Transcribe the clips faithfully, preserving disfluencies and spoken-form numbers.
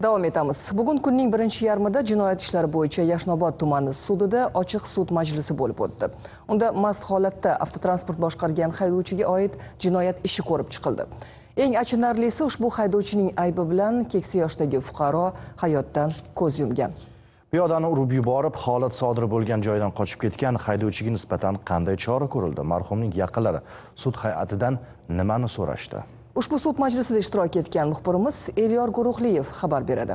Davom etamiz. Bugun kunning birinchi yarmida jinoyat ishlari bo'yicha Yashnobod tumani sudida ochiq sud majlisi bo'lib o'tdi. Unda mast holatda avtotransport boshqargan haydovchiga oid jinoyat ishi ko'rib chiqildi. Eng achinarlisi, ushbu haydovchining aybi bilan keksa yoshdagi fuqaro hayotdan ko'z yumgan. Piyodani urib yuborib, holat sodir bo'lgan joydan qochib ketgan haydovchiga nisbatan qanday chora ko'rildi? Marhumning yaqinlari sud hay'atidan nimani so'rashdi? Ushbu sud majlisida ishtirok etgan muxbirimiz Elyor Guruhliyev xabar beradi.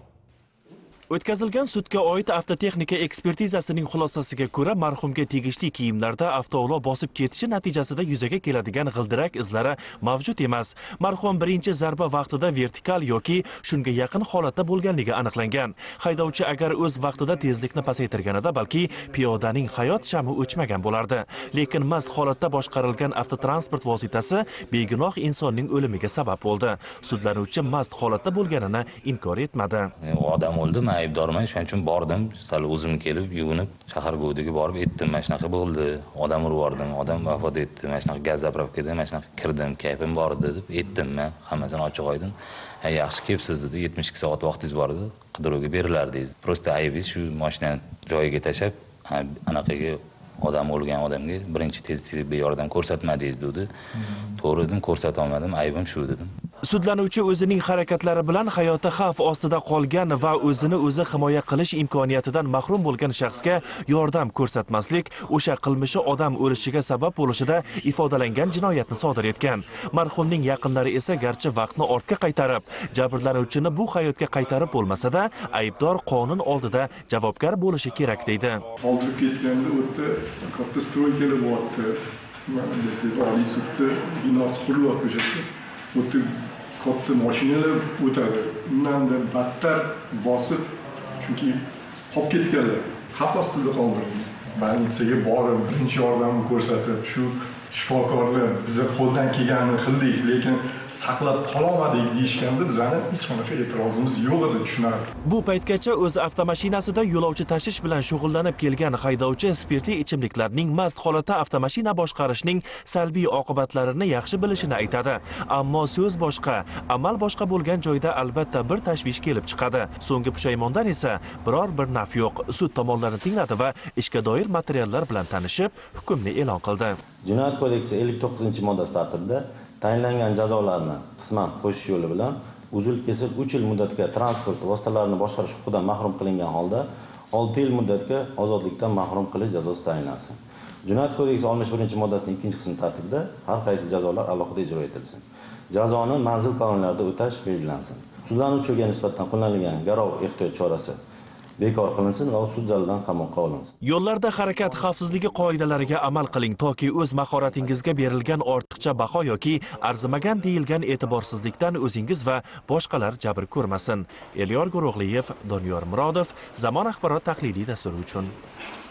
O'tkazilgan sudga oid avtotexnika ekspertizasining xulosasiga ko'ra, marhumga tegishli kiyimlarda avtoulov bosib ketishi natijasida yuzaga keladigan g'ildirak izlari mavjud emas. Marhum birinchi zarba vaqtida vertikal yoki shunga yaqin holatda bo'lganligi aniqlangan. Haydovchi agar o'z vaqtida tezlikni pasaytirganida balki piyodaning hayot shami o'chmagan bo'lardi. Lekin mast holatda boshqarilgan avtotransport vositasi begunoh insonning o'limiga sabab bo'ldi. Sudlanuvchi mast holatda bo'lganini inkor etmadi. Odam o'ldi, aybdorman, shuning uchun bordim, sal o'zim kelib, yuvinib, shahar go'diga borib etdim. Mana shunaqa bo'ldi. Odam urib yubordim, odam vafot etdi. Mana shunaqa gaz zapravkada, mana shunaqa kirdim, kayfim bor edi deb etdim men. Hammasini ochiq oydin. "Ay, yaxshi kelibsiz" dedi. yetmish ikki soat vaqtingiz bor edi. Qidiruvga berilardi dedi. Prosta aybingiz shu mashinani joyiga tashab, anaqaga odam o'lgan odamga birinchi tez tibbiy yordam ko'rsatmadingiz dedi. To'g'ri dedim, ko'rsata olmadim, aybim shu dedim. Sudlanuvchi o'zining harakatlari bilan hayoti xavf ostida qolgan va o'zini o'zi himoya qilish imkoniyatidan mahrum bo'lgan shaxsga yordam ko'rsatmaslik o'sha qilmishi odam o'lishiga sabab bo'lishida ifodalangan jinoyatni sodir etgan. Marhumning yaqinlari esa garchi vaqtni ortga qaytarib, jabrlanuvchini bu hayotga qaytarib bo'lmasa-da, aybdor qonun oldida javobgar bo'lishi kerak deydi. Oldirib ketganda o'tdi, katta stroykalar bo'lyapti. Mana siz oliy sudda binosi qurilyapti o'sha. O'tib katta mashinalar o'tadi. Undan-da battar bosib, chunki qolib ketganlar. Xavf ostida qoldirdi. Больницаga borib, birinchi yordamni ko'rsatib, shu shifokorlar bizni qo'ldan kelganini qildik, lekin saqlab qololmadik deyishganda bizani hech qanaqa e'tirozimiz yo'q edi, tushunarli. Bu paytgacha o'z avtomashinasida yo'lovchi tashish bilan shug'ullanib kelgan haydovchi spirtli ichimliklarning mast holatda avtomashina boshqarishning salbiy oqibatlarini yaxshi bilishini aytadi. Ammo so'z boshqa, amal boshqa bo'lgan joyda albatta bir tashvish kelib chiqadi. So'nggi pushaymondan esa biror bir naf yo'q. Sud tomonlarini tingladi va ishga doir materiallar bilan tanishib, hukmni e'lon qildi. Jinoyat kodeksi ellik to'qqizinchi moddasi tartibida tayinlangan jazolarni qisman qo'shish yo'li bilan uzil-kesil uch yil muddatga transport vositalarini boshqarish huquqidan mahrum qilingan holda olti yil muddatga ozodlikdan mahrum qilish jazosi tayinlansin. Jinoyat kodeksi oltmish birinchi moddasining ikkinchi qismi tartibida har qaysi jazolar alohida ijro etilsin. Jazoni manzil koloniyalarida o'tash belgilansin. Sudlanuvchiga nisbatan qo'llanilgan garov ehtiyot chorasi bekor qilinsin va sud zalidan qamoqqa olinsin. Yo'llarda harakat xavfsizligi qoidalariga amal qiling toki o'z mahoratingizga berilgan ortiqcha baho yoki arzimagan deyilgan e'tiborsizlikdan o'zingiz va boshqalar jabr ko'rmasin. Elyor Guruhliyev, Doniyor Murodov, Zamon axborot tahliliy dasturi uchun.